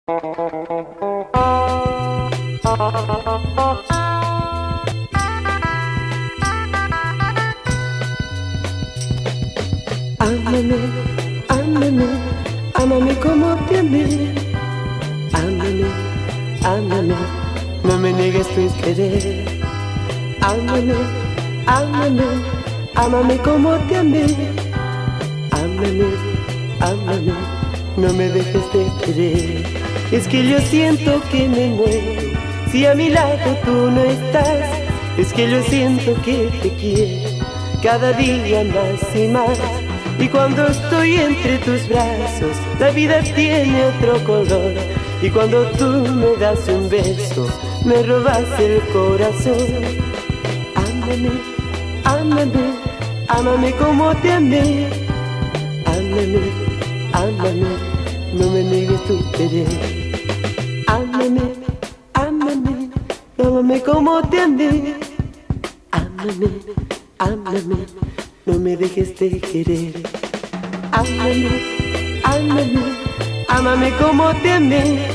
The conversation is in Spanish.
Ámame, ámame, ámame como te amé. Ámame, ámame, no me niegues tu querer. Ámame, ámame, ámame como te amé. Ámame, ámame, no me dejes de querer. Es que yo siento que me muero si a mi lado tú no estás. Es que yo siento que te quiero cada día más y más. Y cuando estoy entre tus brazos, la vida tiene otro color. Y cuando tú me das un beso, me robas el corazón. Ámame, ámame, ámame como te amé. Ámame, ámame, no me niegues tu querer. Ámame, ámame, ámame como te amé. Ámame, ámame, no me dejes de querer. Ámame, ámame, ámame como te amé.